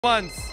months.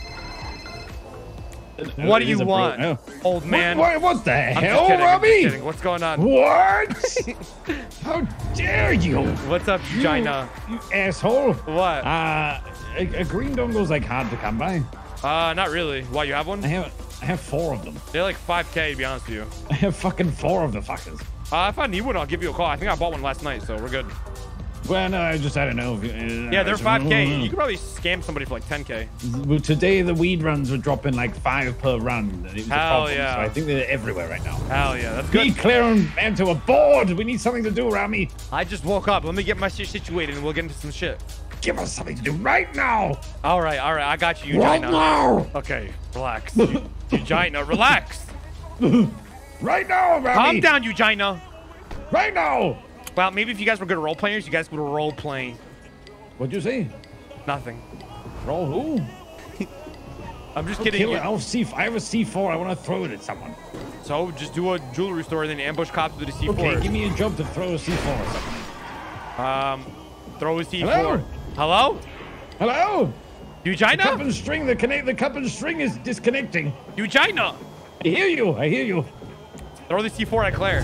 No, What do you want, old man? What the I'm hell, just kidding, I'm Robbie? just kidding. What's going on? What? How dare you? What's up, Gina? You asshole. What? A green dongle's like hard to come by. Not really. Why, you have one? I have 4 of them. They're like 5K, to be honest with you. I have fucking 4 of the fuckers. If I need one, I'll give you a call. I think I bought one last night, so we're good. Well, no, I don't know. Yeah, they're 5K. You could probably scam somebody for like 10K. Well, today the weed runs were dropping like 5 per run. It was a Hell problem, yeah. So I think they're everywhere right now. Hell yeah, that's Be good. clearing man to a board. We need something to do, Rami. I just woke up. Let me get my shit situated and we'll get into some shit. Give us something to do right now. All right. I got you, Right Gina. now. Okay, relax. Gina, relax. Right now, Rami. Calm down, Gina. Right now. Well, maybe if you guys were good role players, you guys would role play. What'd you say? Nothing. Roll who? I'm just kidding. Kill it. I have a C4. I want to throw it at someone. So just do a jewelry store and then ambush cops with a C4. Okay, give me a job to throw a C4 or something. Throw a C4. Hello? Hello? Hello? The cup Gina? and string. The cup and string is disconnecting. Gina? I hear you. I hear you. Throw the C4 at Claire.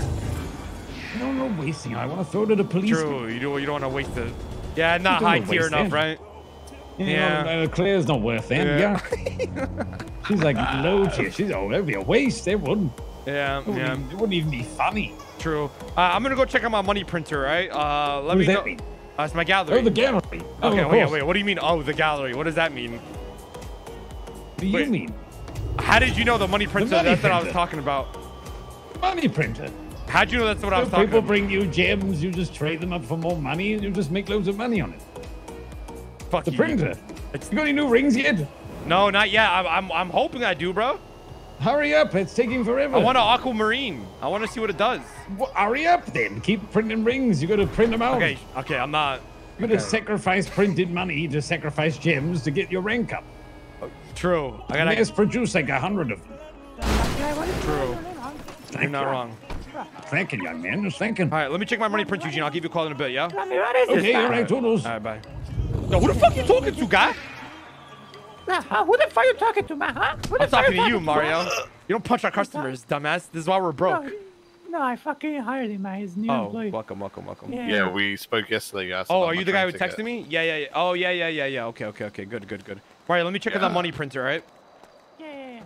No wasting it. I want to throw it at the police. True. You don't want to waste it. Yeah, not don't high wanna tier waste enough, it. right? Yeah. Claire's not worth it. Yeah. Yeah. She's like low tier. That'd be a waste. It wouldn't. Yeah. It wouldn't even be funny. True. I'm gonna go check out my money printer, right? Let What me does know. that mean? It's my gallery. Oh, the gallery. Oh, Okay, of wait. course. What do you mean? Oh, the gallery. What does that mean? What do you wait. mean? How did you know the money printer? money That's what I was printer. talking about. Money printer. How'd you know that's what I was So talking people about? bring you gems, you just trade them up for more money, and you just make loads of money on it. Fuck The you. printer. You got any new rings yet? No, not yet. I'm hoping I do, bro. Hurry up, it's taking forever. I want an aquamarine. I want to see what it does. Well, hurry up then. Keep printing rings. You got to print them out. Okay, I'm not. You got to sacrifice printed money to sacrifice gems to get your rank up. True. I gotta. Mass produce like 100 of them. True. You're not wrong. Thinking, young man. Just thinking. All right, let me check my money print, Eugene. I'll give you a call in a bit, yeah? Okay, all right, toodles. All right, bye. No, who the fuck you talking to, guy? Who the fuck are you talking to, man? Huh? I'm talking to you, Mario. You don't punch our customers, dumbass. This is why we're broke. No, I fucking hired him, man. He's new Oh, employee. welcome. Yeah. Yeah, we spoke yesterday, guys. Oh, are you the guy who texted me? Yeah. Oh, yeah. Okay. Good. Mario, let me check out that money printer, all right? Yeah.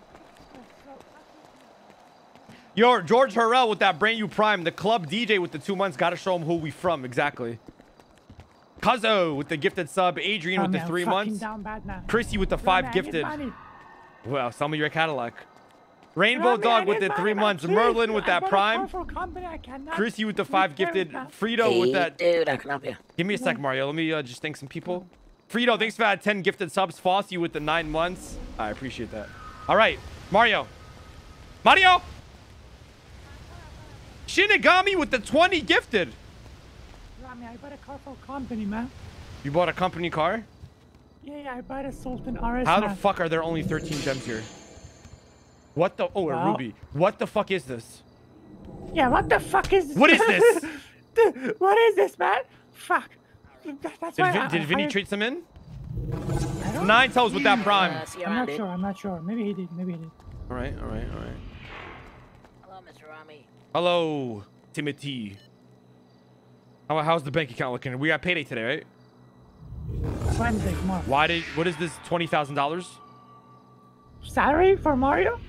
Yo, George Harrell with that brand new prime. The club DJ with the 2 months. Gotta show him who we from. Exactly. Cuzzo with the gifted sub. Adrian with the 3 months. Down bad now. Chrissy with the Rami, 5 I need gifted. money. Well, some of your Cadillac. Rainbow Rami, Dog I with need the 3 money, man, months. please. Merlin with I that bought a prime. car for a company. I cannot Chrissy with the 5 repair gifted. that. Frito with that. Dude, I can help you. Give me a sec, Mario. Let me just thank some people. Frito, thanks for that 10 gifted subs. Fossey with the 9 months. I appreciate that. All right, Mario. Shinigami with the 20 gifted. Rami, I bought a car for a company, man. You bought a company car? Yeah, I bought a Sultan RS. How the man. fuck are there only 13 gems here? What the? Oh, a Well- ruby. What the fuck is this? Yeah, what the fuck is this? What is this? What is this, man? Fuck. That's why Did Vinny hired- trade some in? I don't- 9 toes with that prime. See you I'm around, not dude. sure. I'm not sure. Maybe he did. All right. Hello, Mr. Rami. Hello, Timothy. How's the bank account looking? We got payday today, right? Wednesday tomorrow. What is this $20,000? Salary for Mario?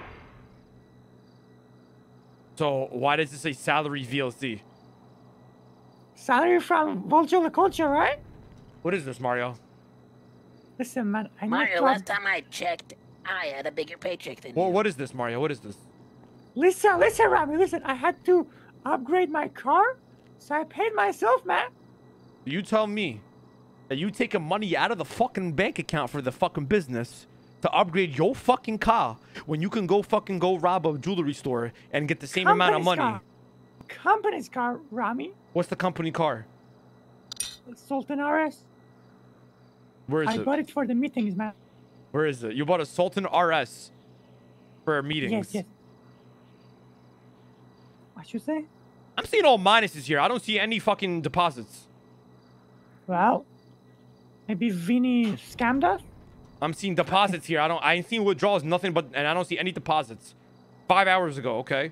So why does it say salary VLC? Salary from Vulture Culture, right? What is this, Mario? Listen, man. I need Mario, to... last time I checked, I had a bigger paycheck than Well, you. what is this, Mario? What is this? Listen, Rami. Listen, I had to upgrade my car, so I paid myself, man. You tell me that you taking money out of the fucking bank account for the fucking business to upgrade your fucking car when you can go rob a jewelry store and get the same amount of money. Company's car, Rami. What's the company car? Sultan RS. Where is I it? bought it for the meetings, man. Where is it? You bought a Sultan RS for meetings. Yes. What you say? I'm seeing all minuses here. I don't see any fucking deposits. Well, maybe Vinny scammed us? I'm seeing deposits here. I ain't seen withdrawals, nothing but, and I don't see any deposits. 5 hours ago, okay?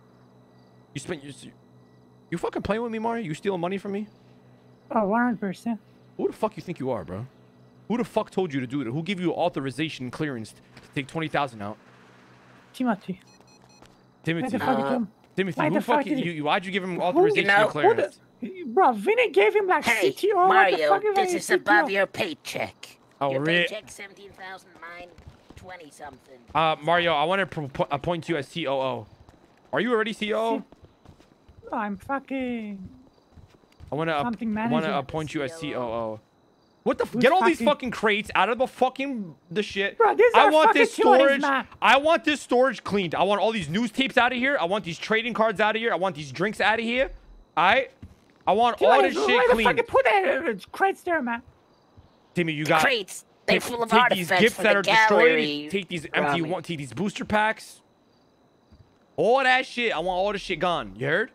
You fucking playing with me, Mario? You stealing money from me? Oh, 100%. Who the fuck you think you are, bro? Who the fuck told you to do it? Who gave you authorization and clearance to take 20,000 out? Timothy. Timothy. Why the fuck you come? Timothy, Why who the fuck fucking is- why'd you give him authorization know, and clearance? Bro, Vinny gave him like Hey, CTO. What the Mario, fuck is this that is above CTO? your paycheck. Oh, your really? paycheck 17,000, mine 20 something. Mario, I want to appoint you as COO. Are you already COO? No, I'm fucking. I want Something to manager. appoint you as COO. What the? Who's Get all these fucking- fucking crates out of the shit. Bro, these I are want fucking this Timothy's, storage. man. I want this storage cleaned. I want all these news tapes out of here. I want these trading cards out of here. I want these drinks out of here. I want all this shit Why the cleaned. fuck put that crates there, man? Timmy, you got Crates, they're full of take artifacts these gifts for that the are destroyed. gallery. Take these empty Rami. take these booster packs. All that shit. I want all this shit gone. You heard?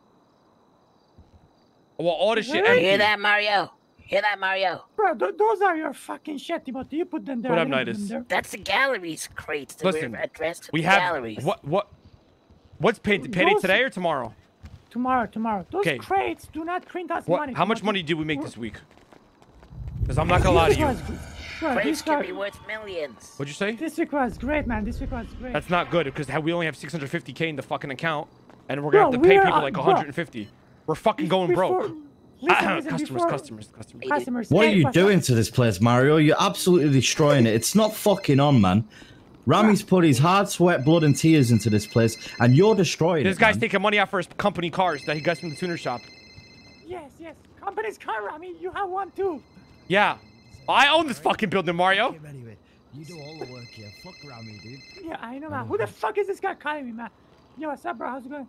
I want all this shit Heard? empty. Hear that, Mario? Hear that, Mario? Bro, those are your fucking shit, Timothy. You put them there. What I up, didn't put Nidus? them there. That's the gallery's crates that Listen, were addressed to we the have galleries. what's payday Those- today or tomorrow? Tomorrow. Those Okay. crates do not print us What? money. How much Timothy. money did we make this week? Because I'm not gonna lie to you. Bro, Crates this, can guy, be worth millions. What'd you say? this week was great, man. This week was great. That's not good because we only have 650K in the fucking account, and we're gonna Bro, have to pay we're, people like bro. 150. We're fucking going broke. Listen, Customers. Customers. What are hey, you what's doing up? to this place, Mario? You're absolutely destroying it. It's not fucking on, man. Rami's put his hard sweat, blood, and tears into this place, and you're destroying This it. guy's man. taking money out for his company cars that he gets from the tuner shop. Yes. Company's car, I mean, you have one too. Yeah. I own this fucking building, Mario. Anyway, you do all the work here. Fuck Rami, dude. Yeah, I know, man. Who the fuck is this guy calling me, man? Yo, what's up, bro? How's it going?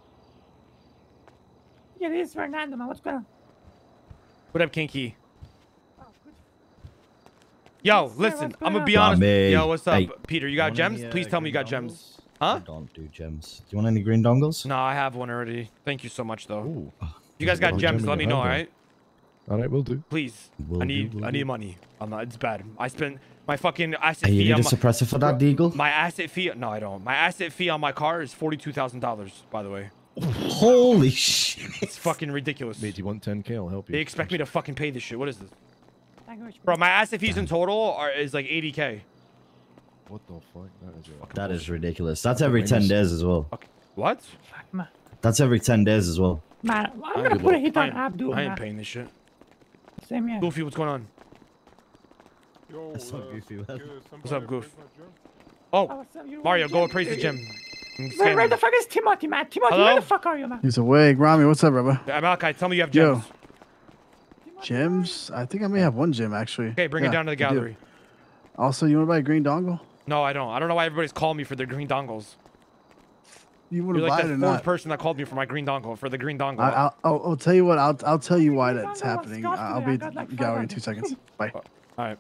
Yeah, this is Fernando, man. What's going on? What up, Kinky? Oh, good. Yo, Yes, sir, listen, what's I'm going gonna on? be honest. Rami. Yo, what's up, Hey. Peter? You got Want gems? any, Please tell me you got green gems. dongles? Huh? I don't do gems. Do you want any green dongles? No, I have one already. Thank you so much, though. Ooh. You guys got Well, gems? gem in Let me your know, all hand, right? All right, we'll do. Please. Will I do, need will do. money. I'm not. It's bad. I spent my fucking asset Hey, you fee need on a suppressor for that, Deagle? my asset fee. No, I don't. My asset fee on my car is $42,000. By the way, Holy shit. it's fucking ridiculous. Mate, do you want 10K? I'll help you. They expect me to fucking pay this shit. What is this, Thank you very much. bro? My asset fees in total is like 80K. What the fuck? That is your... That is ridiculous. That's every 10 days as well. Okay. What? Fuck, man. That's every 10 days as well. Man, I'm gonna put a hit on Abdul, I ain't man. paying this shit. Same here. Goofy, what's going on? That's not goofy, man. What's up, Goof? Oh, Oh, what's up? You Mario, want go gem? appraise the gem. Where the fuck is Timothy, man? Timothy, Hello? where the fuck are you, man? He's awake. Rami, what's up, brother? Malachi, tell me you have Yo. gems. Gems? I think I may have one gem, actually. Okay, bring it Yeah, down to the I do. gallery. Also, you want to buy a green dongle? No, I don't. I don't know why everybody's calling me for their green dongles. You want You're to like buy the it or fourth not? person that called me for my green dongle, for the green dongle. I'll tell you what. I'll tell you why Green that's dongle was happening. scuffed I'll today. be I at got like the gallery in 500. 2 seconds. Bye. All right.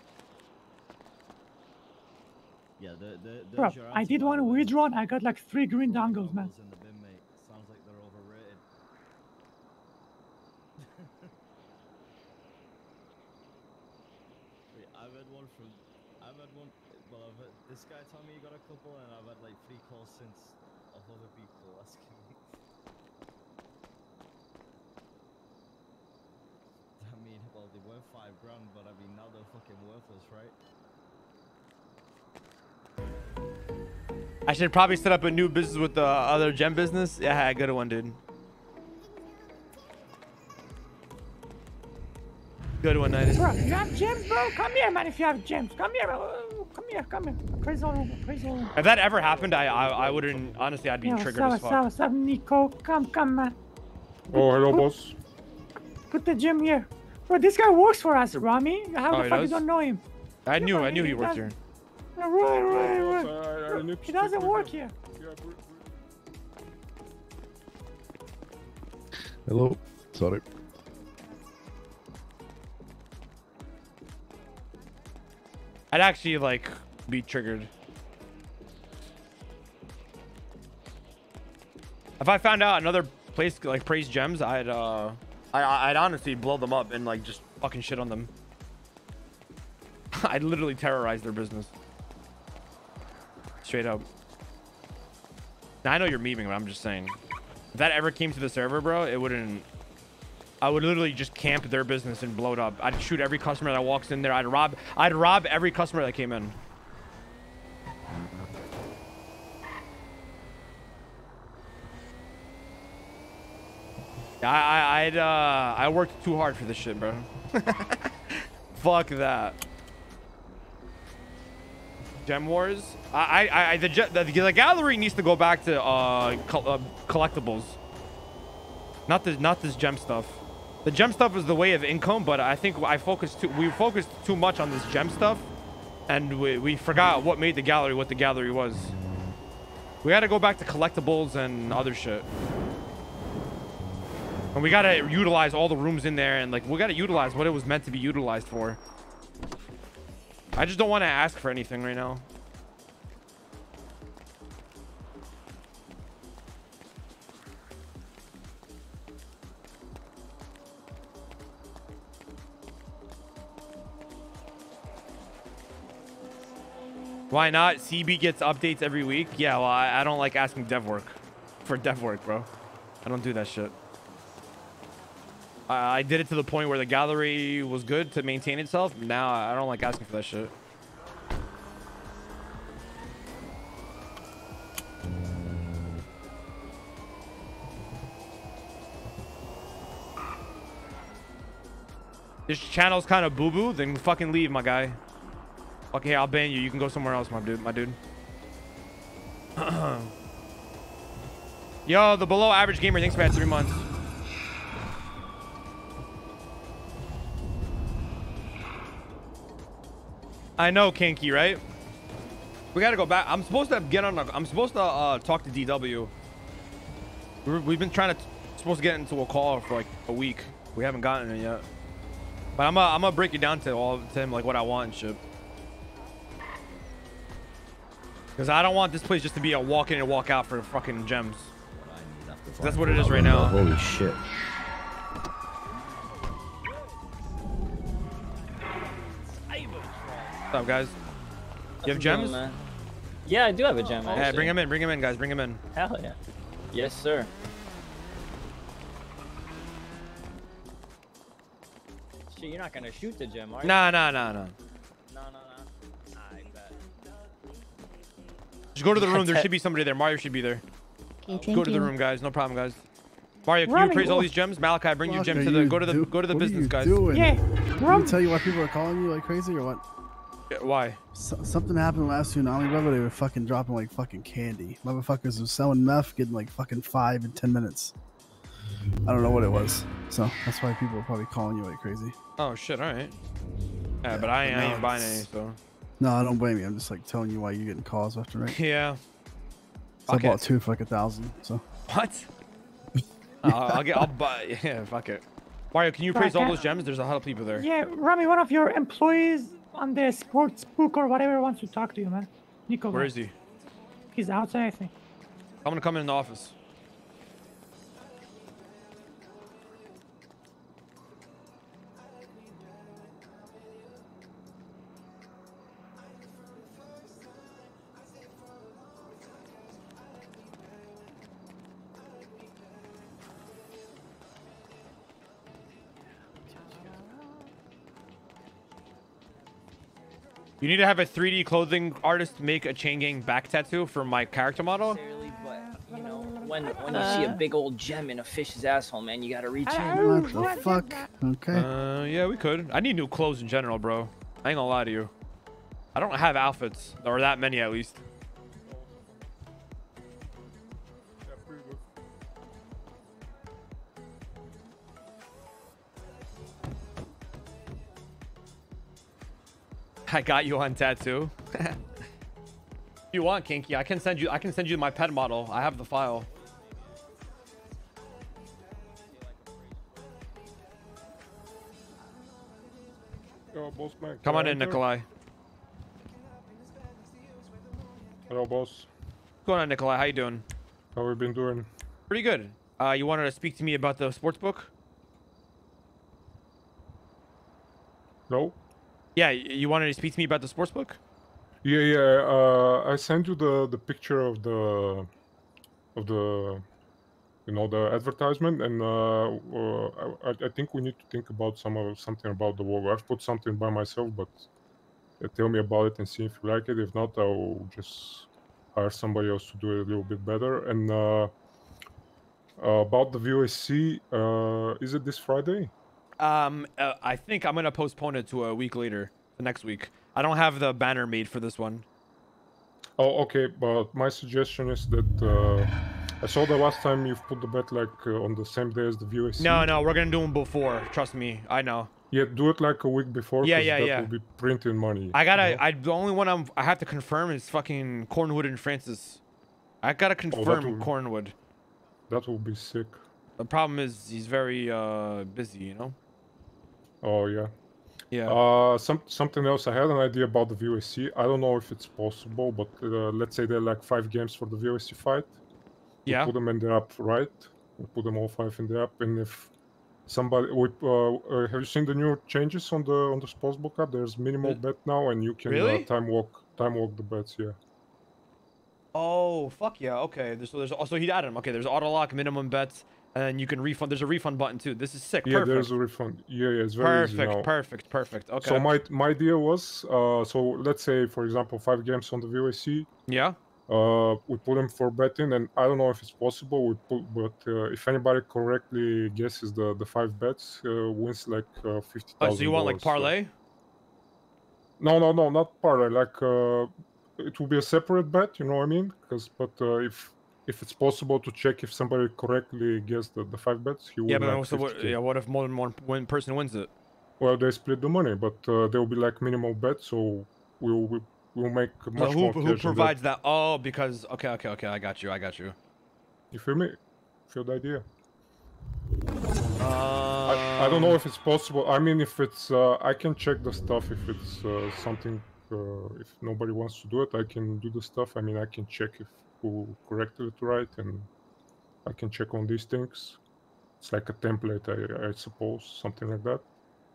Yeah, Bro, I did one withdraw and I got like 3 green dongles, man. Sounds like they're overrated. Wait, I've had one. Well, this guy told me he got a couple, and I've had like 3 calls since of other people asking me. I mean, well, they were $5,000, but I mean, now they're fucking worthless, right? I should probably set up a new business with the other gem business. Yeah, good one, dude. Good one, Nidus. Bro, you have gems, bro? Come here, man, if you have gems. Come here, bro. Come here. Praise all over, praise all over. If that ever happened, I wouldn't. Honestly, I'd be Yeah, triggered as fuck. what's up, Nico? Come, man. Oh, hello, boss. Put the gem here. Bro, this guy works for us, Rami. How Oh, the he fuck you does? don't know him? I knew he He worked does- here. Right. He doesn't work here. Hello. Sorry. I'd actually like be triggered. If I found out another place like praise gems, I'd honestly blow them up and like just fucking shit on them. I'd literally terrorize their business. Straight up. Now, I know you're memeing, but I'm just saying. If that ever came to the server, bro, it wouldn't... I would literally just camp their business and blow it up. I'd shoot every customer that walks in there. I'd rob every customer that came in. I worked too hard for this shit, bro. Fuck that. Gem Wars. The gallery needs to go back to collectibles. Not this gem stuff. The gem stuff is the way of income, but I think we focused too much on this gem stuff, and we forgot what made the gallery what the gallery was. We got to go back to collectibles and other shit. And we got to utilize all the rooms in there, and like we got to utilize what it was meant to be utilized for. I just don't want to ask for anything right now. Why not? CB gets updates every week. Yeah, well, I don't like asking dev work for dev work, bro. I don't do that shit. I did it to the point where the gallery was good to maintain itself. Now I don't like asking for that shit. This channel's kind of boo-boo, then fucking leave, my guy. Okay, I'll ban you. You can go somewhere else, my dude. Yo, the below average gamer, thanks for that 3 months. I know, Kinky, right? We gotta go back. I'm supposed to talk to DW. We've been supposed to get into a call for like a week. We haven't gotten it yet. But I'm gonna break it down to him, like what I want and shit. Because I don't want this place just to be a walk in and walk out for fucking gems. That's what it is right now. Holy shit. What's up, guys? You have gems? Man? Yeah, I do have a gem. Yeah, bring him in, guys. Bring him in. Hell yeah. Yes, sir. Shit, you're not gonna shoot the gem, are you? Nah. No. I bet. Just go to the room. There should be somebody there. Mario should be there. Okay, Go to the room, guys. No problem, guys. Mario, can you appraise all these gems? Malachi, bring your gems to the go to the business, guys. Yeah. Let me tell you why people are calling you like crazy or what? Yeah, why? Something happened last tsunami, brother. They were fucking dropping like fucking candy. Motherfuckers were selling meth, getting like fucking 5 in 10 minutes. I don't know what it was. So that's why people are probably calling you like crazy. Oh shit! All right. Yeah, but I ain't buying any, so. No, I don't blame you. I'm just like telling you why you're getting calls left and right. Yeah. So I bought 2 for like 1,000. So. What? I'll buy. Yeah, fuck it. Mario, can you appraise all those gems? There's a lot of people there. Yeah, Rami, one of your employees on the sports book or whatever wants to talk to you, man. Nico. Where is he? He's outside, I think. I'm gonna come in the office. You need to have a 3D clothing artist make a chain gang back tattoo for my character model. But, you know, when you see a big old gem in a fish's asshole, man, you gotta reach in. What the fuck? Okay. Yeah, we could. I need new clothes in general, bro. I ain't gonna lie to you. I don't have outfits, or that many at least. I got you on tattoo. If you want, Kinky, I can send you my pet model. I have the file. Yo, boss man. Come on in, Nikolai. Hello, boss. What's going on, Nikolai? How you doing? How we been doing? Pretty good. You wanted to speak to me about the sports book? No. Yeah, you wanted to speak to me about the sportsbook? Yeah. I sent you the picture of the the advertisement, and I think we need to think about something about the logo. I've put something by myself, but tell me about it and see if you like it. If not, I'll just hire somebody else to do it a little bit better. And about the VOSC, is it this Friday? I think I'm gonna postpone it to a week later, the next week. I don't have the banner made for this one. Oh, okay. But my suggestion is that I saw the last time you've put the bet like on the same day as the VOSC. No, we're gonna do them before. Trust me, I know. Yeah, do it like a week before. Yeah. That will be printing money. The only one I have to confirm is fucking Cornwood and Francis. I gotta confirm Cornwood. That will be sick. The problem is he's very busy, you know. Oh yeah. Yeah. Something else. I had an idea about the VOSC. I don't know if it's possible, but let's say there are like 5 games for the VOSC fight. We Yeah. put them in the app, right? We put them all 5 in the app, and if somebody, have you seen the new changes on the sportsbook app? There's minimal bet now, and you can Really? time walk the bets. Yeah. Oh fuck yeah. Okay. There's also he added them. Okay. There's auto lock, minimum bets, and then you can refund. There's a refund button too. This is sick. Yeah, Perfect. there's a refund. Yeah, it's very easy now. Perfect. Okay. So my idea was, so let's say for example 5 games on the VOSC. Yeah. We put them for betting, and I don't know if it's possible. But if anybody correctly guesses the 5 bets, wins like $50,000. Oh, so you want like parlay? No, not parlay. Like it will be a separate bet. You know what I mean? If it's possible to check if somebody correctly guessed the 5 bets, he will. Yeah, but like also what if more than one person wins it? Well, they split the money, but there will be like minimal bet, so we'll make much more cash. Who provides that? Oh, because okay. I got you. You feel me? Feel the idea? I don't know if it's possible. I mean, if it's, I can check the stuff. If it's something, if nobody wants to do it, I can do the stuff. I mean, I can check if who corrected it right, and I can check on these things. It's like a template, I suppose, something like that.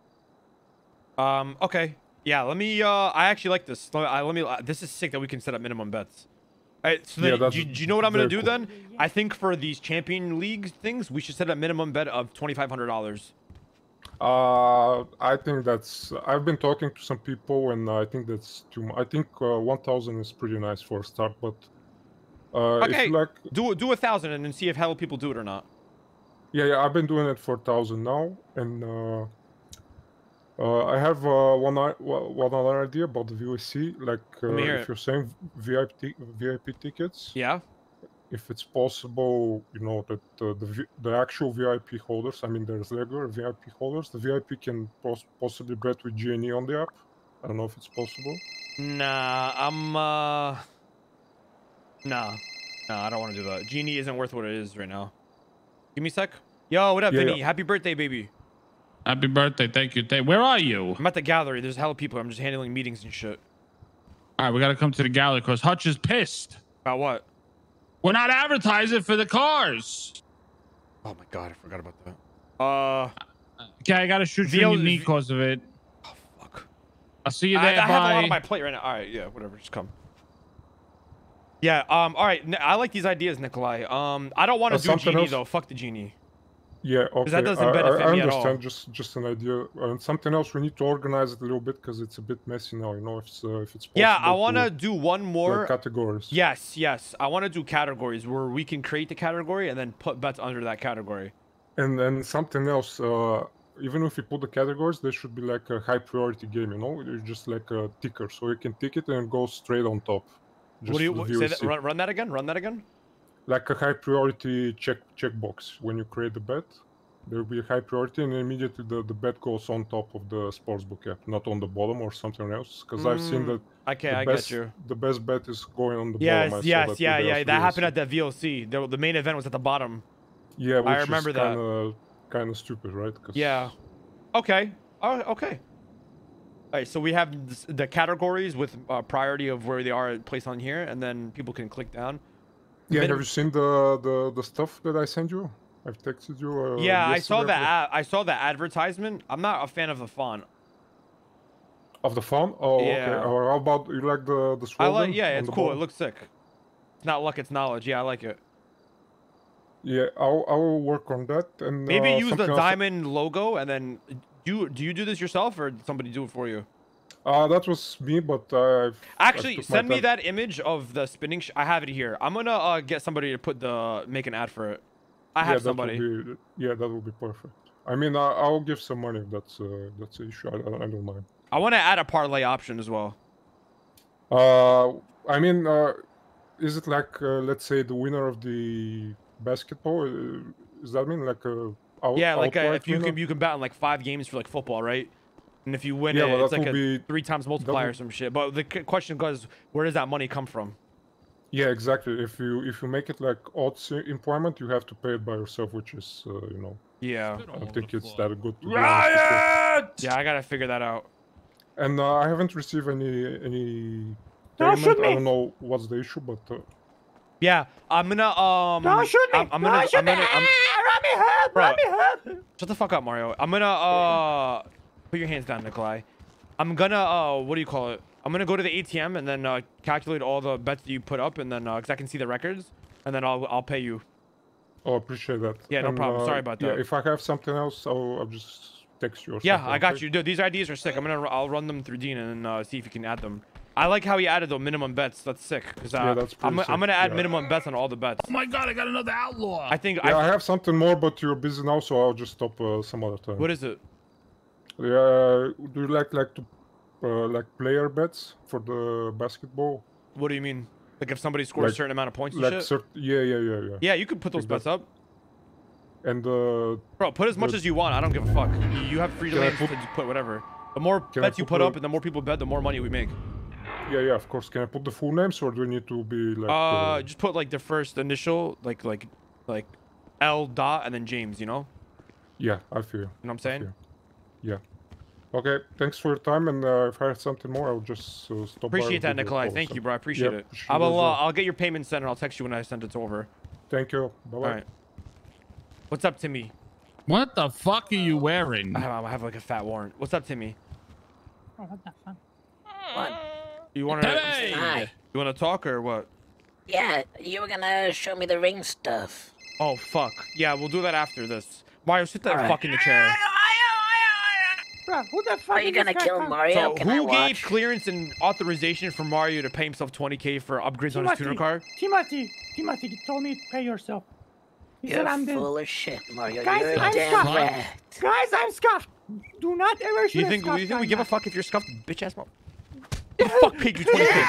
Okay. Yeah, let me, I actually like this. This is sick that we can set up minimum bets. Alright, so then, do you know what I'm going to do then? I think for these champion league things, we should set a minimum bet of $2,500. I think that's, I've been talking to some people, and I think that's too much. I think 1,000 is pretty nice for a start, but okay, if you like, do 1,000 and then see if how people do it or not. Yeah, I've been doing it for 1,000 now, and I have one other idea about the VOSC. Like, if you're saying VIP tickets, yeah. If it's possible, you know, that the actual VIP holders, I mean, there's regular VIP holders. The VIP can possibly bet with Genie on the app. I don't know if it's possible. Nah, Nah, I don't want to do that. Genie isn't worth what it is right now. Give me a sec. Yo, what up, Vinny? Yeah. Happy birthday, baby. Happy birthday. Thank you. Where are you? I'm at the gallery. There's hella people. I'm just handling meetings and shit. All right, we got to come to the gallery because Hutch is pissed. About what? We're not advertising for the cars. Oh, my God. I forgot about that. Okay, I got to shoot you in your knee because of it. Oh, fuck. I'll see you there. I have a lot on my plate right now. All right, yeah, whatever. Just come. Yeah, all right. I like these ideas, Nikolai. I don't want to do Genie, though. Fuck the Genie. Yeah, okay. Because that doesn't benefit I me at all. understand. Just an idea. And something else, we need to organize it a little bit because it's a bit messy now. You know, if it's possible. Yeah, I want to do one more. Like categories. Yes. I want to do categories where we can create the category and then put bets under that category. And then something else. Even if you put the categories, there should be like a high priority game. You know, it's just like a ticker, so you can tick it and go straight on top. What do you say? That, run that again. Run that again. Like a high priority checkbox. When you create the bet, there will be a high priority, and immediately the bet goes on top of the sportsbook app, not on the bottom or something else. Because I've seen that. Okay, I get you. The best bet is going on the Yes. bottom. Yeah. That happened at the VOC. The main event was at the bottom. Yeah, I remember that. Kind of stupid, right? Yeah. Okay. Okay. All right, so we have the categories with priority of where they are placed on here, and then people can click down. Yeah, have you seen the stuff that I sent you? I've texted you. Yeah, I saw that. I saw the advertisement. I'm not a fan of the font. Of the phone? Oh, okay. Yeah. Or how about you like the I slogan? like. Yeah, on it's the cool. It bottom? looks sick. It's not luck, it's knowledge. Yeah, I like it. Yeah, I'll work on that. And Maybe use the something else- diamond logo, and then do you do this yourself, or did somebody do it for you? That was me, but I've Actually, took my send me time. that image of the spinning. I have it here. I'm gonna get somebody to make an ad for it. I have somebody. That would be perfect. I mean, I'll give some money if that's an issue. I don't mind. I want to add a parlay option as well. I mean, is it like let's say the winner of the basketball? Does that mean like a Yeah, like outright if you winner? can bet on like 5 games for like football, right? And if you win Yeah, it, well, it's that like will a be- 3 times multiplier or some shit. But the question goes, where does that money come from? Yeah, exactly. If you make it like odds employment, you have to pay it by yourself, which is Yeah. I don't think it's that good. To be honest with you. Yeah, I gotta figure that out. And I haven't received any Don't payment. shoot I me. don't know what's the issue, but Yeah, I'm gonna Don't shoot me! I'm gonna Don't shoot me! Rami, help! Bro. Rami, help! Shut the fuck up, Mario. I'm gonna put your hands down, Nikolai. I'm gonna what do you call it? I'm gonna go to the ATM and then calculate all the bets that you put up, and then because I can see the records, and then I'll pay you. oh, appreciate that. Yeah, no And, problem. Sorry about Yeah, that. if I have something else, I'll just text you. Or Yeah, something, I got okay? you. Dude, these IDs are sick. I'll run them through Dean and see if you can add them. I like how he added the minimum bets. That's sick. Cause Yeah, that's I'm pretty gonna sick, add yeah. minimum bets on all the bets. Oh my god, I got another outlaw. I think Yeah, I have something more, but you're busy now, so I'll just stop some other time. What is it? Yeah, do you like to like player bets for the basketball? What do you mean? Like if somebody scores a Like- certain amount of points and Like shit? yeah. Yeah, you can put those Like bets that. up. And Bro, put as much the- as you want. I don't give a fuck. You have free Can I reign to put- just put whatever. The more Can I bets you put put the- up and the more people bet, the more money we make. yeah, of course. Can I put the full names, or do we need to be like? Just put like the first initial, like L dot and then James. You know? Yeah, I feel. You know what I'm saying? Yeah. Okay. Thanks for your time, and if I have something more, I'll just stop by. Appreciate and that, give you a Nikolai. call, Thank so- you, bro. I appreciate Yeah, it. appreciate I it as will. well. I'll get your payment sent and I'll text you when I send it over. Thank you. Bye bye. All right. What's up, Timmy? What the fuck are you wearing? I have like a fat warrant. What's up, Timmy? Oh, what the fuck? What? You want to? Hey! Hi. You want to talk or what? Yeah, you were gonna show me the ring stuff. Oh fuck. Yeah, we'll do that after this. Mario, sit that All right. fuck in the chair. Bro, who the fuck Are you is this gonna guy kill from? Mario? So Can I who watch? gave clearance and authorization for Mario to pay himself 20K for upgrades on his tuner car? Timothy told me to pay yourself. He You're said I'm the... full of shit, Mario. Guys, You're a I'm damn scuffed. rat. Guys, I'm scuffed. Do not ever shoot You a think scuffed we guy, give a man. fuck if you're scuffed, bitch ass mother? Who the fuck paid you 20K,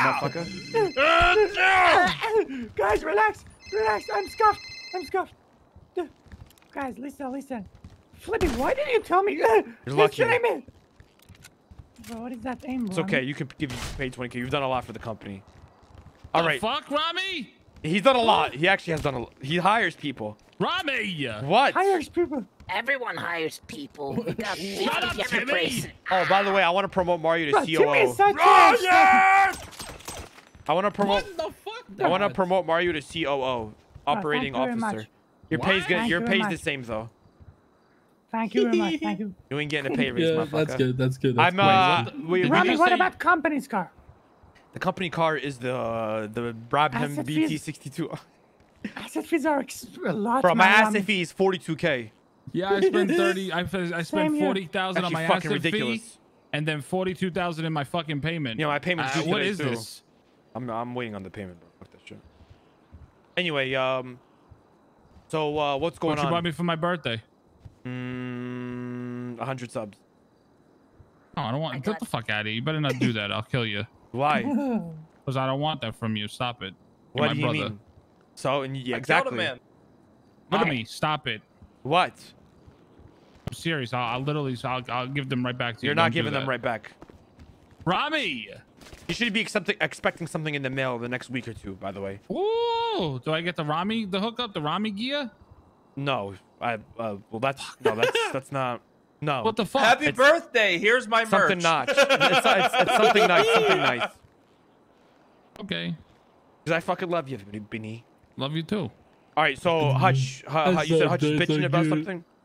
motherfucker? Guys, relax. I'm scuffed. Guys, listen. Flippy, why didn't you tell me? You're lucky. Listen, Amy. Bro, what is that aim? It's okay. You can pay 20K. You've done a lot for the company. All right. Fuck Rami. He's done a lot. He actually has done a lot. He hires people. Rami. What? Hires people. Everyone hires people. You got 50 Shut up, different Timmy. places. Oh, by the way, I want to promote Mario to Bro, Timmy is COO. such I want to promote. What the fuck? I want to promote Mario to COO, operating thank you very officer. much. Your pay's gonna. Thank Your you very pay's the much. same though. Thank you very much. Thank you. You ain't getting a pay raise, Yeah, motherfucker. that's good. That's good. I'm we Rami, just what say- about company's car? the company car is the Brabham Asset fees. BT62. Asset fees are a lot. Bro, my man, asset Rami. fee is 42K. Yeah, I spent 30. I Same spent here. 40,000 on Actually, my fucking asset ridiculous. fee, and then 42,000 in my fucking payment. You know, my payment's due What today, is too. this? I'm waiting on the payment, bro. Fuck that shit. Anyway, so what's going What you buy on? me for my birthday? 100 subs. Oh, I don't want. Get the fuck out of here. You better not do that. I'll kill you. Why? Because I don't want that from you. Stop it. You're What my do you brother. mean? So, and yeah, exactly. Mommy, stop it. What? I'm serious. I'll literally. I'll give them right back to you. You're not Don't do giving them that. right back. Rami. You should be expecting something in the mail the next week or two, by the way. Ooh. Do I get the hookup, the Rami gear? No, well, that's not. No. What the fuck? Happy It's birthday! Here's my something merch. notch. It's something nice. Something nice. Okay. Because I fucking love you, Beanie. Love you too. All right, so Hutch, you said Hutch is bitching about something.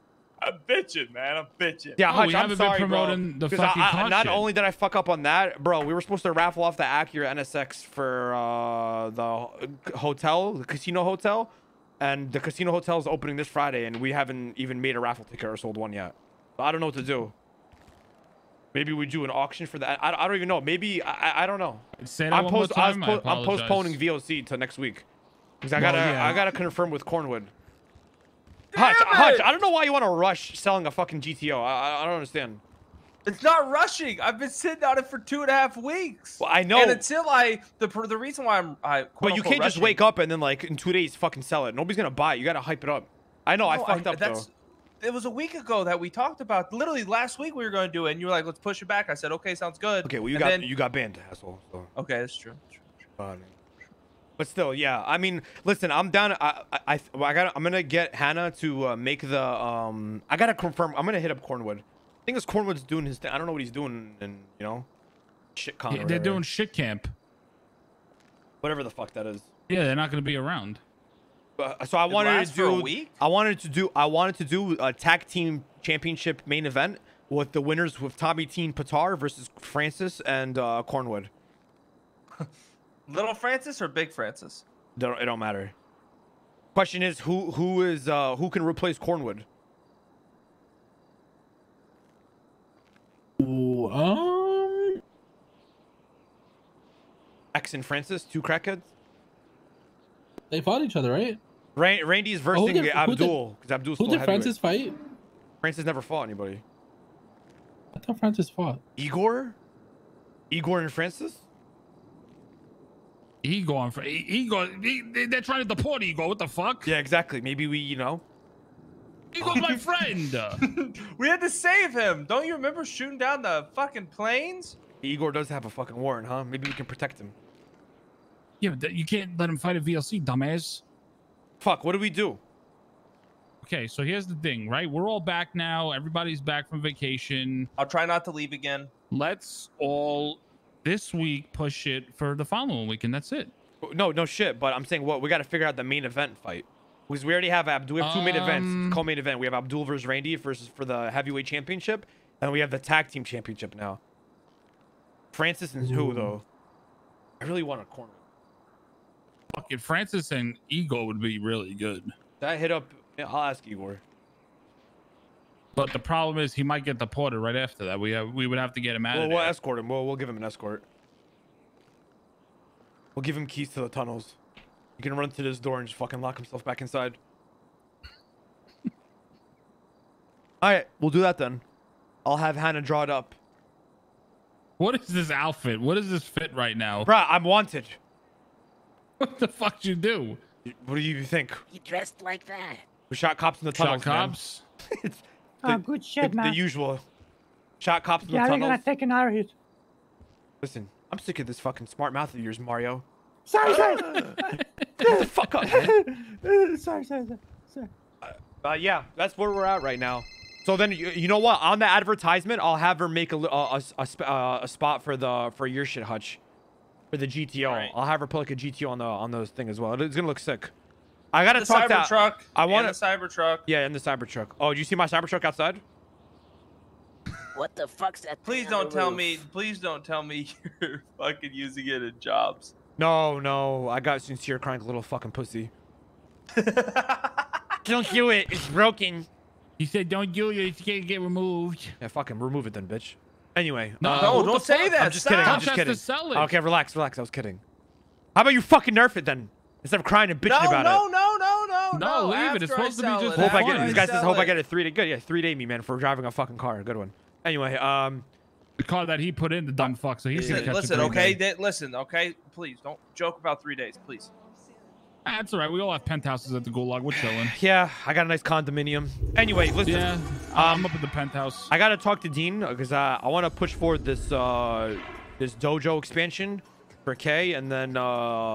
I'm bitching, man. I'm bitching. Yeah, Oh, Hutch, we I'm haven't been sorry, bro. promoting the 'Cause fucking car not shit. only did I fuck up on that, bro, we were supposed to raffle off the Acura NSX for the hotel, the casino hotel, and the casino hotel is opening this Friday, and we haven't even made a raffle ticket or sold one yet. So I don't know what to do. Maybe we do an auction for that. I don't even know. Maybe I don't know. Say that one more time. I I'm apologize. postponing VOC to next week because I Well, gotta yeah. I gotta confirm with Cornwood. Hutch, I don't know why you want to rush selling a fucking GTO. I don't understand. It's not rushing. I've been sitting on it for 2.5 weeks. Well, I know. And until the reason why But you can't just wake up and then like in 2 days fucking sell it. Nobody's gonna buy it. You gotta hype it up. I know. I fucked up though. It was a week ago that we talked about. Literally last week we were going to do it, and you were like, "Let's push it back." I said, "Okay, sounds good." Okay, well you got banned, asshole. So. Okay, that's true. But still, yeah. I mean, listen, I'm down. I'm gonna get Hannah to make the I gotta confirm. I'm gonna hit up Cornwood. I think it's Cornwood's doing his thing. I don't know what he's doing, and shit con. Yeah, they're doing shit camp. Whatever the fuck that is. Yeah, they're not going to be around. So I wanted last to for a do. week? I wanted to do a tag team championship main event with the winners with Tommy Teen Patar versus Francis and Cornwood. Little Francis or Big Francis? It don't matter. Question is who can replace Cornwood? Ooh, X and Francis, two crackheads. they fought each other, right? Randy's versing Abdul because Abdul's Who still did Francis heavyweight. fight? Francis never fought anybody. I thought Francis fought. Igor and Francis. Igor, they're trying to deport Igor. What the fuck? Yeah, exactly. Maybe we, Igor's my friend. We had to save him. Don't you remember shooting down the fucking planes? Igor does have a fucking warrant, huh? Maybe we can protect him. Yeah, but you can't let him fight a VLC, dumbass. Fuck, what do we do? Okay, so here's the thing, right? We're all back now. Everybody's back from vacation. I'll try not to leave again. Let's all this week push it for the following week, and that's it. No shit. But I'm saying what we got to figure out the main event fight because we already have Abdul. We have two main events. Co-main event. We have Abdul versus Randy for the heavyweight championship, and we have the tag team championship now. Francis and who though? I really want a corner. Fucking Francis and Igor would be really good. Did I hit up? Yeah, I'll ask Igor. But the problem is he might get deported right after that. We would have to get him out of We'll there. escort him. We'll give him an escort. We'll give him keys to the tunnels. He can run to this door and just fucking lock himself back inside. All right, we'll do that then. I'll have Hannah draw it up. What is this outfit? What does this fit right now? Bruh, I'm wanted. What the fuck you do? What do you think? You dressed like that? We shot cops in the tunnels, Shot cops? It's Good shit, man. the usual. Shot cops in the Yeah, we're tunnels. gonna take an hour hit. Listen, I'm sick of this fucking smart mouth of yours, Mario. Sorry. Get the fuck up, man. Sorry. Yeah, that's where we're at right now. So then, you know what? On the advertisement, I'll have her make a spot for your shit, Hutch, for the GTO. Right. I'll have her put like a GTO on those thing as well. It's gonna look sick. I gotta The talk that. Cybertruck. I want the Cybertruck. Yeah, in the Cybertruck. Oh, do you see my Cybertruck outside? What the fuck's that? Please thing on don't the tell roof? me. Please don't tell me you're fucking using it in jobs. No. I got sincere crying little fucking pussy. Don't do it. It's broken. He said, "Don't do it. It's gonna get removed." Yeah, fucking remove it then, bitch. Anyway. No, don't say that. I'm just kidding. I'm Stop. just Hutch has kidding. to sell it. Okay, relax. I was kidding. How about you fucking nerf it then? Instead of crying and bitching about it. No, leave it. It's supposed to be just Hope I fun. get. This guy says, "Hope I get a 3-day." Good, yeah, 3-day me, man, for driving a fucking car. Good one. Anyway, The car that he put in, the dumb fuck. So he's gonna catch Listen, a okay? 3-day. Listen, okay? Please don't joke about 3 days, please. That's all right. We all have penthouses at the Gulag. We're chilling. yeah, I got a nice condominium. Anyway, listen. Yeah, I'm up at the penthouse. I gotta talk to Dean because I want to push forward this this dojo expansion for K, and then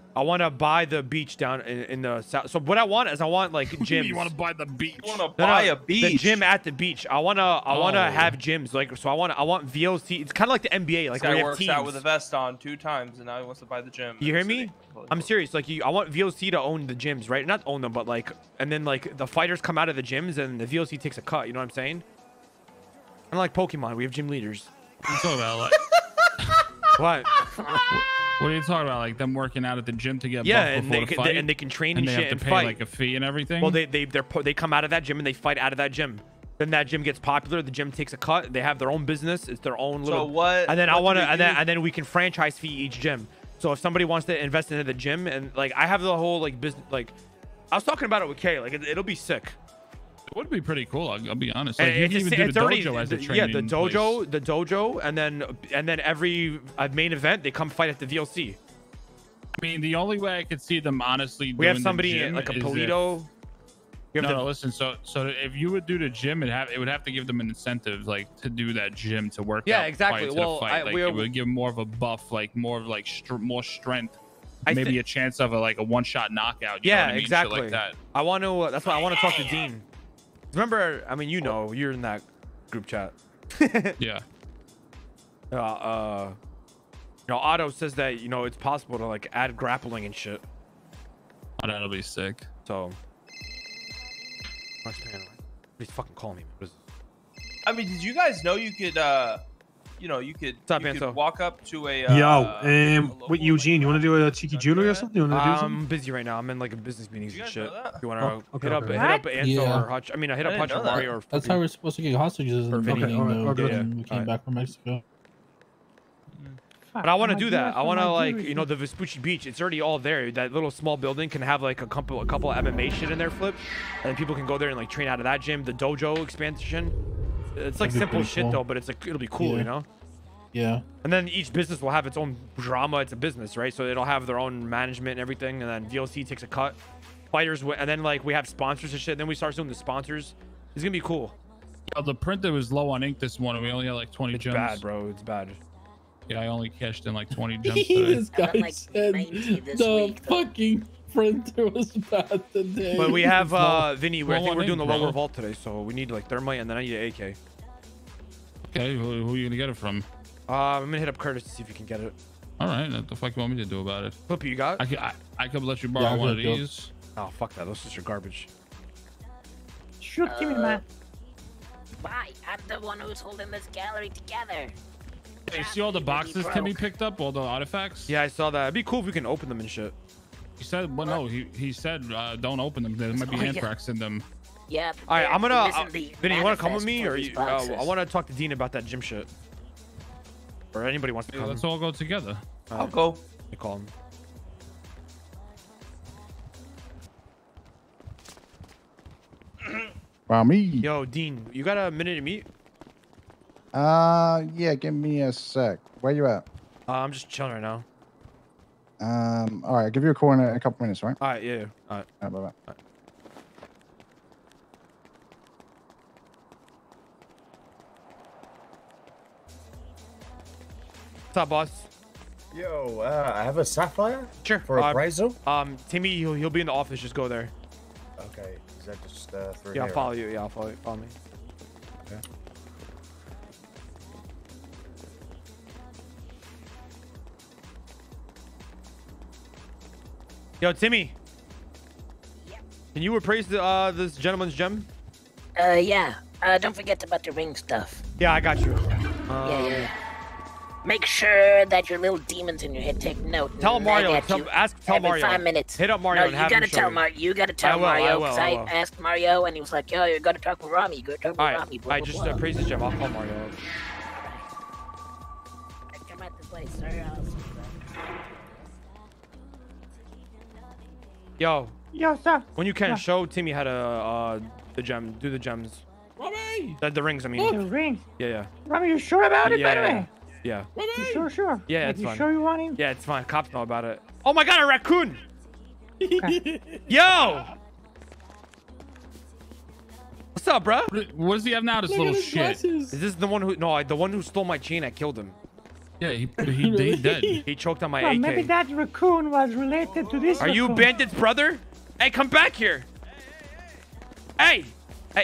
I want to buy the beach down in the south. So what I want is I want like gyms. You want to buy the beach? You want to buy a beach? The gym at the beach. I wanna have gyms like so. I want VOC. It's kind of like the NBA. Like This guy we have works teams. out with a vest on 2 times, and now he wants to buy the gym. You hear me? I'm serious. Like I want VOC to own the gyms, right? Not own them, but like, and then like the fighters come out of the gyms and the VOC takes a cut. You know what I'm saying? Unlike Pokemon, we have gym leaders. What are you talking about? Like, What? What are you talking about? Like them working out at the gym to get Yeah, buff and before the fight? and they can train and and they shit have to and pay fight. like a fee and everything. Well, they come out of that gym and they fight out of that gym. Then that gym gets popular. The gym takes a cut. They have their own business. It's their own little. So what? And then what do we do? and then we can franchise fee each gym. So if somebody wants to invest into the gym and like I have the whole like business like, I was talking about it with Kay. Like it'll be sick. It would be pretty cool. I'll be honest. And Like, you can even do the dojo as a training the dojo, and then every main event they come fight at the VLC. I mean, the only way I could see them honestly. We have doing the somebody gym like a is Polito. No, listen. So if you would do the gym, it would have to give them an incentive, like to do that gym to work. Yeah, out exactly. prior to the Well, fight. Like, it would give more of a buff, like more of like more strength, maybe a chance of a one-shot knockout. You know Yeah, what I mean? Shit exactly. like that. I want to. That's why I want to talk to Dean. Remember, I mean, you're in that group chat. Yeah. Otto says that it's possible to like add grappling and shit. Oh, that'll be sick. So, please fucking call me. I mean, did you guys know you could, you could walk up to a. With Eugene, you want to do a cheeky jewelry or something? You want to do something? I'm busy right now. I'm in like a business meetings and shit. You want to okay, hit up Ansel or Hutch? I mean, I hit up Hutch or Mario or. That's how we're supposed to get hostages in the Vinny. beginning, though. Okay, When we came back from Mexico. But I want to do that. I want to like, the Vespucci Beach. It's already all there. That little small building can have like a couple of MMA shit in there, flip, and people can go there and like train out of that gym. The dojo expansion. It's like That'd be simple pretty shit cool. though, but it's like it'll be cool, Yeah. Yeah. And then each business will have its own drama. It's a business, right? So it'll have their own management and everything. And then VLC takes a cut. Fighters, and then like we have sponsors and shit. Then we start doing the sponsors. It's gonna be cool. The printer was low on ink this morning. We only had like 20 gems. Bad, bro. It's bad. Yeah, I only cashed in like 20 gems today. This guy said the fucking printer was bad today. But we have Vinny. I Low think on we're doing the ink, bro. lower vault today, so we need like thermite, and then I need an AK. Okay, who are you gonna get it from? I'm gonna hit up Curtis to see if you can get it. All right, what the fuck you want me to do about it? Flip, you got? I could let you borrow one of these. Oh fuck that! Those are garbage. Shoot, give me the man. Why? I'm the one who's holding this gallery together. Hey, you see all the boxes Timmy picked up, all the artifacts? Yeah, I saw that. It'd be cool if we can open them and shit. He said, well, no, he said don't open them. There might be Oh, yeah. anthrax in them. Yeah. All right, I'm they're gonna. missing the Vinny, you want to come with manifest me, for or these you? boxes. I want to talk to Dean about that gym shit. Or anybody wants to Yeah, come. let's all go together. I'll go. I call him. Me. Yo, Dean, you got a minute to meet? Yeah, give me a sec. Where you at? I'm just chilling right now. All right, I'll give you a call in a couple minutes, all right? All right, yeah. All right. All right, bye-bye. What's up, boss? Yo, I have a sapphire. Sure. For appraisal. Timmy, he'll be in the office. Just go there. Okay. Is that just through Yeah, I'll here? follow you. Yeah, I'll follow you. Follow me. Okay. Yo, Timmy. Can you appraise this gentleman's gem? Yeah. Don't forget about the ring stuff. Yeah, I got you. Yeah. Make sure that your little demons in your head take note. Tell and Mario. I got you Tell every Mario. 5 minutes. Hit up Mario No, and you have gotta him show tell you. Mario. You gotta tell I will, Mario I I will. asked Mario and he was like, "Yo, you gotta talk with Rami. You gotta talk with All right. Rami." Blah, I blah, just blah. appraise this gem. I'll call Mario. Come out this way, sir. Yo. Yo, sir. When you can, Yeah. show Timmy how to do the gems. Rami! The rings, I mean. The ring. Yeah. Rami, you sure about it, by the way? Yeah. You sure? Yeah, Like, it's you fine. sure you want him? Yeah, it's fine. Cops know about it. Oh my god, a raccoon! Yo! What's up, bro? What does he have now? This little shit. Is this the one who? No, the one who stole my chain. I killed him. Yeah, he dead. He choked on my Well, AK. maybe that raccoon was related to this Are you raccoon. Bandit's brother? Hey, come back here. Hey. Hey.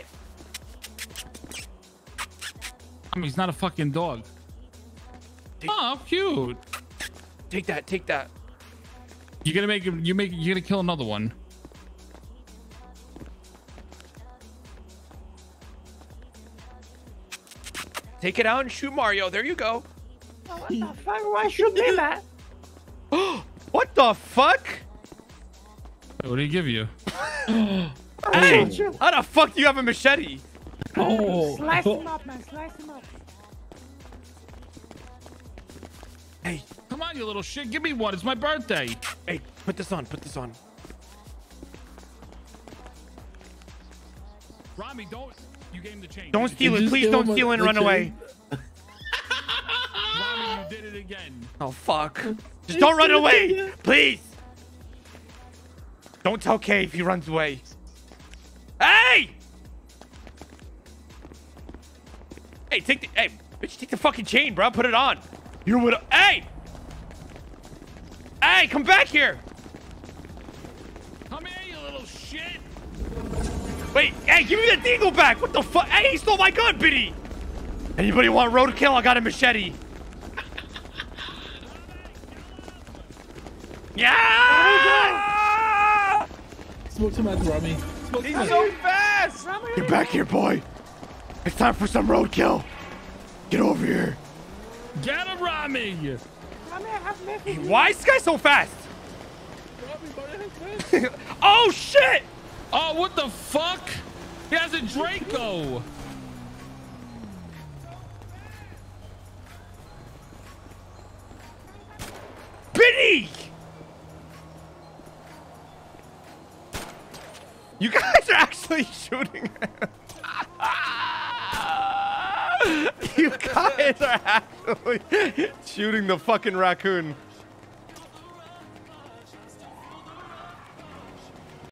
I mean, he's not a fucking dog. Oh, cute. Take that. Take that. You're gonna make him. You're gonna kill another one. Take it out and shoot Mario. There you go. What the fuck? Why shoot me, man? What the fuck? What did he give you? Hey, how the fuck do you have a machete? Oh. Slice him up, man. Slice him up. Hey, come on, you little shit. Give me one. It's my birthday. Hey, put this on. Put this on. Rami, don't. You gave him the chain. Don't steal it. Please don't steal it and run away. Rami, you did it again. Oh, fuck. Just don't run away. Please. Don't tell Kay if he runs away. Hey! Hey, bitch, take the fucking chain, bro. Put it on. You would. Hey! Hey, come back here. Come here, you little shit. Wait, hey, give me that deagle back. What the fuck? Hey, he stole my gun, Biddy. Anybody want roadkill? I got a machete. Yeah! Smoke some at Rami. He's so fast. Get back here, boy. It's time for some roadkill. Get over here. Get him, Rami. Rami, I have message. Why is this guy so fast? Oh, shit! Oh, what the fuck? He has a Draco. Biddy! You guys are actually shooting him. You guys are actually shooting the fucking raccoon.